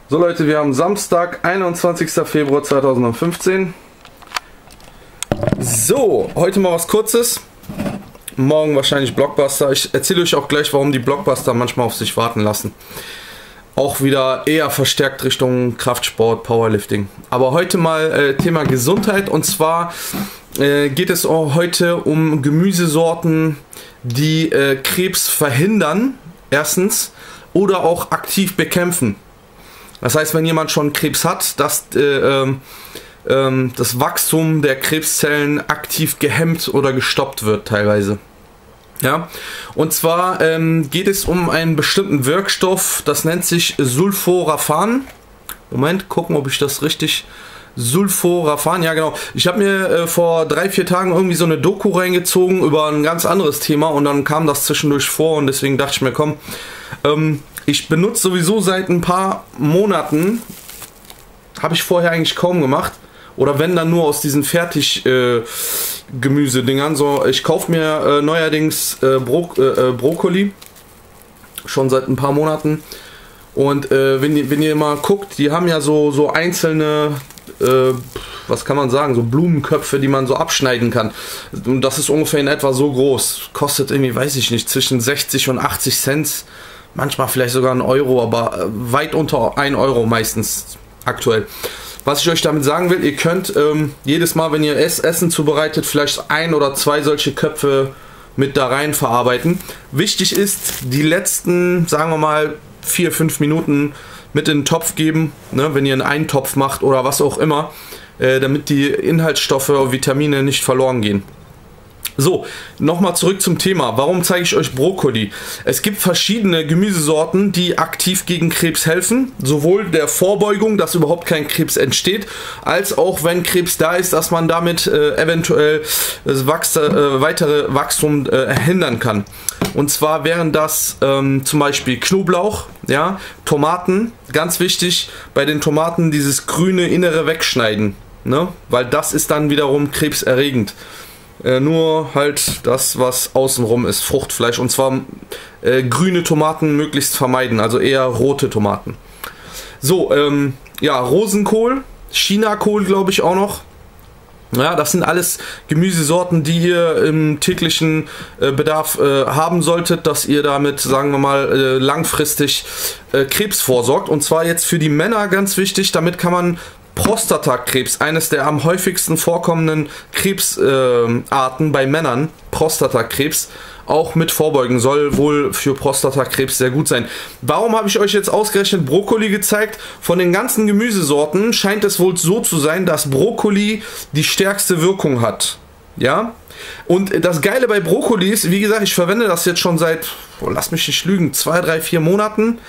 So Leute, wir haben Samstag, 21. Februar 2015. So, heute mal was Kurzes. Morgen wahrscheinlich Blockbuster. Ich erzähle euch auch gleich, warum die Blockbuster manchmal auf sich warten lassen. Auch wieder eher verstärkt Richtung Kraftsport, Powerlifting. Aber heute mal Thema Gesundheit. Und zwar geht es auch heute um Gemüsesorten, die Krebs verhindern, erstens, oder auch aktiv bekämpfen. Das heißt, wenn jemand schon Krebs hat, dass das Wachstum der Krebszellen aktiv gehemmt oder gestoppt wird teilweise. Ja, und zwar geht es um einen bestimmten Wirkstoff, das nennt sich Sulforaphan. Moment, gucken, ob ich das richtig... Sulforaphan, ja genau. Ich habe mir vor 3-4 Tagen irgendwie so eine Doku reingezogen über ein ganz anderes Thema und dann kam das zwischendurch vor und deswegen dachte ich mir, komm, ich benutze sowieso seit ein paar Monaten, habe ich vorher eigentlich kaum gemacht, oder wenn dann nur aus diesen Fertig-Gemüsedingern. So, ich kaufe mir neuerdings Brokkoli, schon seit ein paar Monaten. Und wenn ihr mal guckt, die haben ja so einzelne, was kann man sagen, so Blumenköpfe, die man so abschneiden kann. Und das ist ungefähr in etwa so groß. Kostet irgendwie, weiß ich nicht, zwischen 60 und 80 Cent. Manchmal vielleicht sogar 1 Euro, aber weit unter 1 Euro meistens aktuell. Was ich euch damit sagen will, ihr könnt jedes Mal, wenn ihr Essen zubereitet, vielleicht 1 oder 2 solche Köpfe mit da rein verarbeiten. Wichtig ist, die letzten, sagen wir mal, 4-5 Minuten mit in den Topf geben, ne, wenn ihr einen Eintopf macht oder was auch immer, damit die Inhaltsstoffe und Vitamine nicht verloren gehen. So, nochmal zurück zum Thema. Warum zeige ich euch Brokkoli? Es gibt verschiedene Gemüsesorten, die aktiv gegen Krebs helfen. Sowohl der Vorbeugung, dass überhaupt kein Krebs entsteht, als auch, wenn Krebs da ist, dass man damit eventuell das weitere Wachstum hindern kann. Und zwar wären das zum Beispiel Knoblauch, ja, Tomaten. Ganz wichtig, bei den Tomaten dieses grüne Innere wegschneiden, ne? Weil das ist dann wiederum krebserregend. Nur halt das, was außenrum ist, Fruchtfleisch, und zwar grüne Tomaten möglichst vermeiden, also eher rote Tomaten. So, ja, Rosenkohl, Chinakohl glaube ich auch noch. Ja, das sind alles Gemüsesorten, die ihr im täglichen Bedarf haben solltet, dass ihr damit, sagen wir mal, langfristig Krebs vorsorgt. Und zwar jetzt für die Männer ganz wichtig, damit kann man Prostatakrebs, eines der am häufigsten vorkommenden Krebsarten bei Männern, Prostatakrebs, auch mit vorbeugen, soll wohl für Prostatakrebs sehr gut sein. Warum habe ich euch jetzt ausgerechnet Brokkoli gezeigt? Von den ganzen Gemüsesorten scheint es wohl so zu sein, dass Brokkoli die stärkste Wirkung hat. Ja? Und das Geile bei Brokkoli ist, wie gesagt, ich verwende das jetzt schon seit, lass mich nicht lügen, 2, 3, 4 Monaten.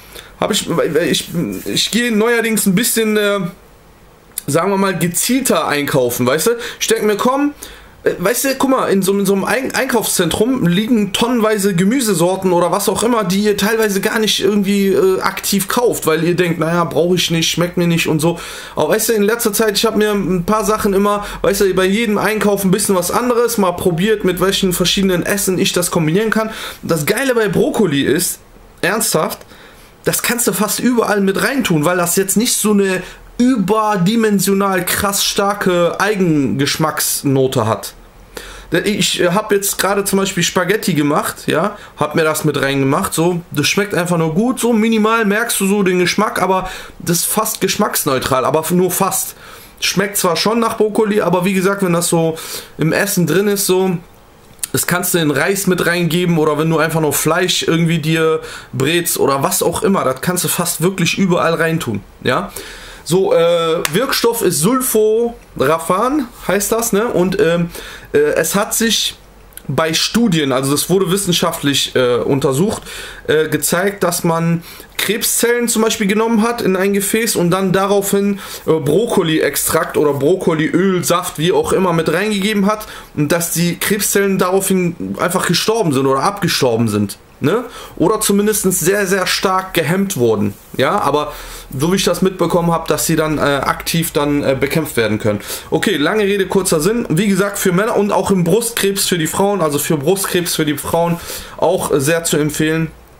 Ich gehe neuerdings ein bisschen... sagen wir mal, gezielter einkaufen, weißt du? Ich denke mir, komm, weißt du, guck mal, in so einem Einkaufszentrum liegen tonnenweise Gemüsesorten oder was auch immer, die ihr teilweise gar nicht irgendwie aktiv kauft, weil ihr denkt, naja, brauche ich nicht, schmeckt mir nicht und so. Aber weißt du, in letzter Zeit, ich habe mir ein paar Sachen immer, weißt du, bei jedem Einkauf ein bisschen was anderes, mal probiert, mit welchen verschiedenen Essen ich das kombinieren kann. Das Geile bei Brokkoli ist, ernsthaft, das kannst du fast überall mit reintun, weil das jetzt nicht so eine überdimensional krass starke Eigengeschmacksnote hat. Ich habe jetzt gerade zum Beispiel Spaghetti gemacht, ja, habe mir das mit reingemacht, so, das schmeckt einfach nur gut, so minimal merkst du so den Geschmack, aber das ist fast geschmacksneutral, aber nur fast. Schmeckt zwar schon nach Brokkoli, aber wie gesagt, wenn das so im Essen drin ist, so, das kannst du in Reis mit reingeben oder wenn du einfach nur Fleisch irgendwie dir brätst oder was auch immer, das kannst du fast wirklich überall reintun, ja. So, Wirkstoff ist Sulforaphan, heißt das, ne? Und es hat sich bei Studien, also das wurde wissenschaftlich untersucht, gezeigt, dass man Krebszellen zum Beispiel genommen hat in ein Gefäß und dann daraufhin Brokkoli-Extrakt oder Brokkoliöl, Saft, wie auch immer, mit reingegeben hat und dass die Krebszellen daraufhin einfach gestorben sind oder abgestorben sind. Ne? Oder zumindest sehr, sehr stark gehemmt wurden. Ja, aber so wie ich das mitbekommen habe, dass sie dann aktiv dann bekämpft werden können. Okay, lange Rede, kurzer Sinn. Wie gesagt, für Männer und auch im Brustkrebs für die Frauen, also für Brustkrebs für die Frauen auch sehr zu empfehlen.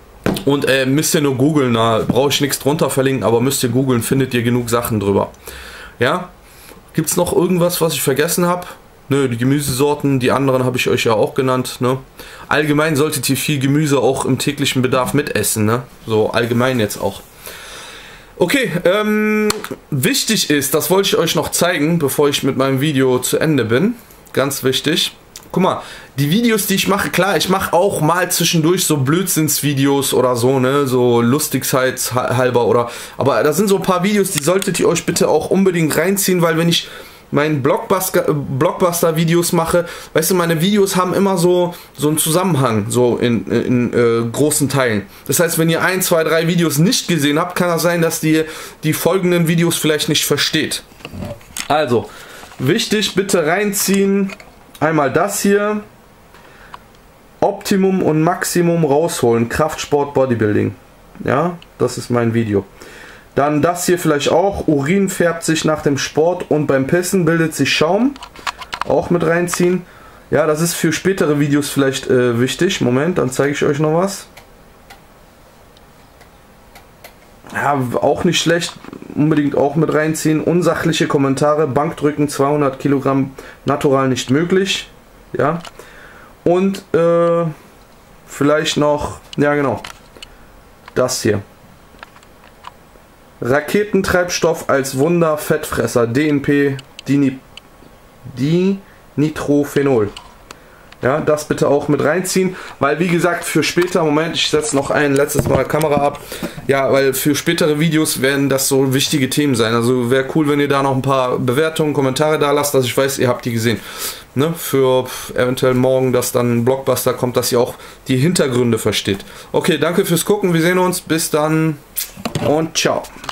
Und müsst ihr nur googeln, da brauche ich nichts drunter verlinken, aber müsst ihr googeln, findet ihr genug Sachen drüber. Ja, gibt es noch irgendwas, was ich vergessen habe? Nö, die Gemüsesorten, die anderen habe ich euch ja auch genannt, ne? Allgemein solltet ihr viel Gemüse auch im täglichen Bedarf mitessen, ne? So allgemein jetzt auch. Okay, wichtig ist, das wollte ich euch noch zeigen, bevor ich mit meinem Video zu Ende bin. Ganz wichtig. Guck mal, die Videos, die ich mache, klar, ich mache auch mal zwischendurch so Blödsinnsvideos oder so, ne, so lustigshalber oder, aber da sind so ein paar Videos, die solltet ihr euch bitte auch unbedingt reinziehen, weil wenn ich meinen Blockbuster-Videos mache, weißt du, meine Videos haben immer so einen Zusammenhang, so in großen Teilen. Das heißt, wenn ihr 1, 2, 3 Videos nicht gesehen habt, kann das sein, dass ihr die folgenden Videos vielleicht nicht versteht. Also, wichtig, bitte reinziehen, einmal das hier, Optimum und Maximum rausholen, Kraftsport Bodybuilding. Ja, das ist mein Video. Dann das hier vielleicht auch, Urin färbt sich nach dem Sport und beim Pissen bildet sich Schaum. Auch mit reinziehen. Ja, das ist für spätere Videos vielleicht wichtig. Moment, dann zeige ich euch noch was. Ja, auch nicht schlecht, unbedingt auch mit reinziehen. Unsachliche Kommentare, Bankdrücken 200 Kilogramm natural nicht möglich. Ja. Und vielleicht noch, ja genau, das hier. Raketentreibstoff als Wunder-Fettfresser, DNP, Dinitrophenol. Ja, das bitte auch mit reinziehen, weil wie gesagt, für später, Moment, ich setze noch ein letztes Mal Kamera ab. Ja, weil für spätere Videos werden das so wichtige Themen sein. Also wäre cool, wenn ihr da noch ein paar Bewertungen, Kommentare da lasst, dass ich weiß, ihr habt die gesehen. Ne? Für eventuell morgen, dass dann ein Blockbuster kommt, dass ihr auch die Hintergründe versteht. Okay, danke fürs Gucken, wir sehen uns, bis dann und ciao.